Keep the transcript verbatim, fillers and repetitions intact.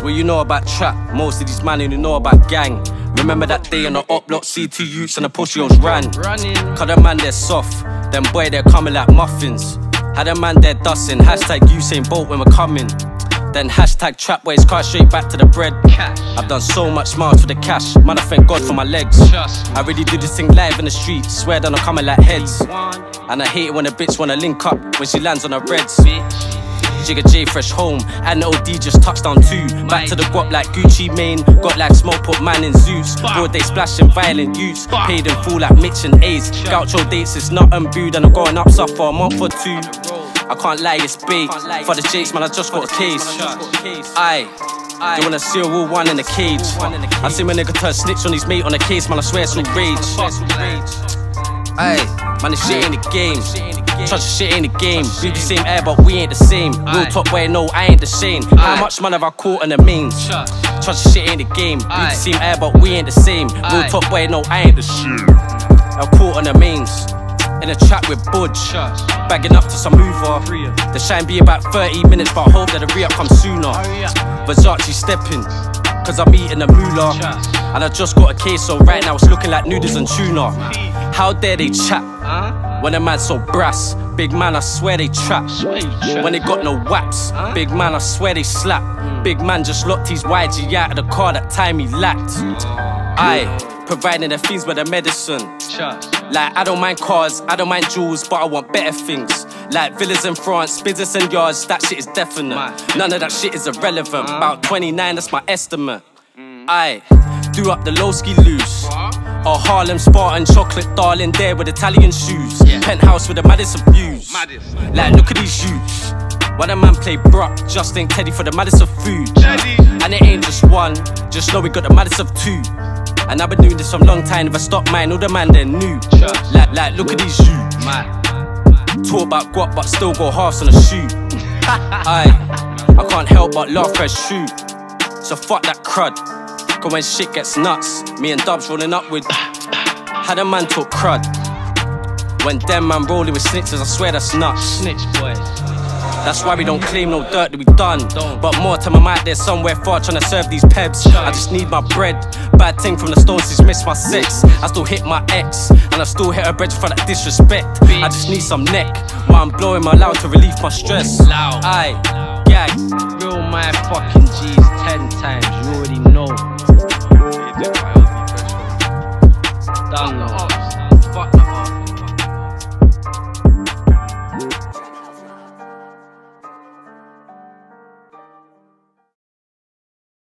What you know about trap? Most of these man who know about gang. Remember that day on the up block, C two youths and the pussy-os ran. Cause the man they're soft, them boy they're coming like muffins. Had a man there dusting, hashtag Usain Bolt when we're coming. Then hashtag trap boys, car straight back to the bread. I've done so much smiles for the cash, man I thank God for my legs. I really do this thing live in the street, swear that I'm coming like heads. And I hate it when a bitch wanna link up when she lands on her reds. Jigga J fresh home, and the O D just touchdown too. Back to the guap like Gucci Mane, got like smoke put man in Zeus. Broad day splashing violent youths, paid in full like Mitch and Ace. Gaucho dates is not unbooed and I'm going up stuff for a month or two. I can't lie, it's bait. For the jakes, man, I just got a case. Aye, they wanna seal all one in the cage. I see my nigga turn snitch on his mate on a case, man, I swear it's all rage. Aye, man, this shit ain't the game. Trust shit ain't the game. We the same air, but we ain't the same. Real top boy, no, I ain't the same. How much man have I caught in the mains? Trust shit ain't the game. We the same air, but we ain't the same. Real top boy, no, I ain't the shit. I'm caught on the mains. In a trap with Budge, bagging up to some mover. The shine be about thirty minutes, but I hope that the re-up comes sooner. Versace stepping, cause I'm eating a moolah. And I just got a case, so right now it's looking like noodles and tuna. How dare they chat when a man so brass? Big man, I swear they trap. When they got no waps, big man, I swear they slap. Big man just locked his Y G out of the car that time he lacked. Aye, providing the things with the medicine. Like, I don't mind cars, I don't mind jewels, but I want better things. Like villas in France, business and yards, that shit is definite. None of that shit is irrelevant. About twenty-nine, that's my estimate. Aye, do up the low-ski loose. Or Harlem Spartan chocolate darling there with Italian shoes. Penthouse with the maddest of views. Like, look at these youths. When a man play Brock, just ain't Teddy for the maddest of food. And it ain't just one, just know we got the maddest of two. And I've been doing this for a long time, if I stop mine, all the man they're new. Like, like, look at these youths. Talk about guap, but still go halves on a shoe. Aye, I can't help but love fresh shoe. So fuck that crud. Cause when shit gets nuts, me and Dubs rolling up with. Had a man talk crud. When them man rolling with snitches, I swear that's nuts. Snitch boy. That's why we don't claim no dirt that we done. But more time I'm out there somewhere far trying to serve these pebs. I just need my bread. Bad thing from the stones, she's missed my sex. I still hit my ex, and I still hit her bread for that disrespect. I just need some neck while I'm blowing my loud to relieve my stress. Aye, gag. Real my fucking G's ten times.